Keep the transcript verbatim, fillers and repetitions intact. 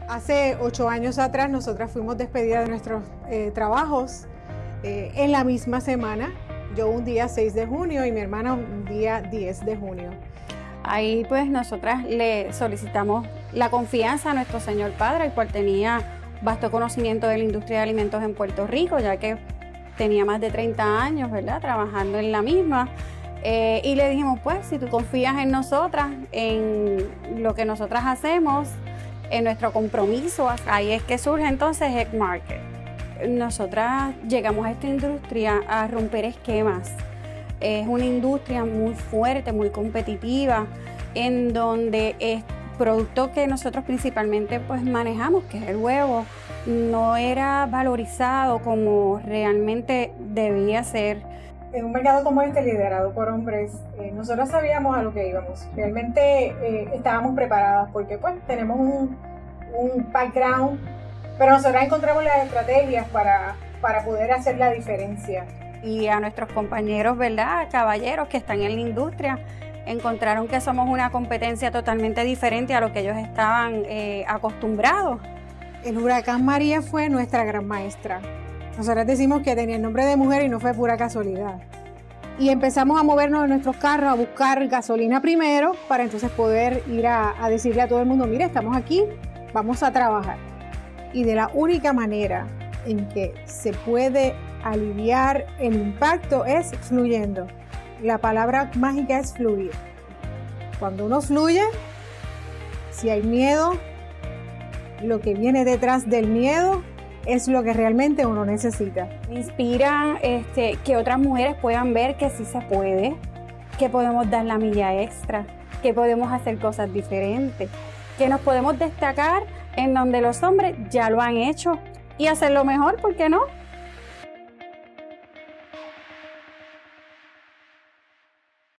Hace ocho años atrás nosotras fuimos despedidas de nuestros eh, trabajos eh, en la misma semana. Yo un día seis de junio y mi hermana un día diez de junio. Ahí pues nosotras le solicitamos la confianza a nuestro Señor Padre, el cual tenía vasto conocimiento de la industria de alimentos en Puerto Rico, ya que tenía más de treinta años, ¿verdad?, trabajando en la misma. Eh, y le dijimos, pues, si tú confías en nosotras, en lo que nosotras hacemos, en nuestro compromiso, ahí es que surge entonces Egg Market. Nosotras llegamos a esta industria a romper esquemas. Es una industria muy fuerte, muy competitiva, en donde el producto que nosotros principalmente pues manejamos, que es el huevo, no era valorizado como realmente debía ser. En un mercado como este, liderado por hombres, eh, nosotros sabíamos a lo que íbamos. Realmente eh, estábamos preparadas porque pues tenemos un, un background, pero nosotros encontramos las estrategias para, para poder hacer la diferencia. Y a nuestros compañeros, ¿verdad?, caballeros que están en la industria, encontraron que somos una competencia totalmente diferente a lo que ellos estaban eh, acostumbrados. El huracán María fue nuestra gran maestra. Nosotras decimos que tenía el nombre de mujer y no fue pura casualidad. Y empezamos a movernos en nuestros carros, a buscar gasolina primero, para entonces poder ir a, a decirle a todo el mundo, mira, estamos aquí, vamos a trabajar. Y de la única manera en que se puede aliviar el impacto es fluyendo. La palabra mágica es fluir. Cuando uno fluye, si hay miedo, lo que viene detrás del miedo es lo que realmente uno necesita. Me inspira este, que otras mujeres puedan ver que sí se puede, que podemos dar la milla extra, que podemos hacer cosas diferentes, que nos podemos destacar en donde los hombres ya lo han hecho y hacerlo mejor, ¿por qué no?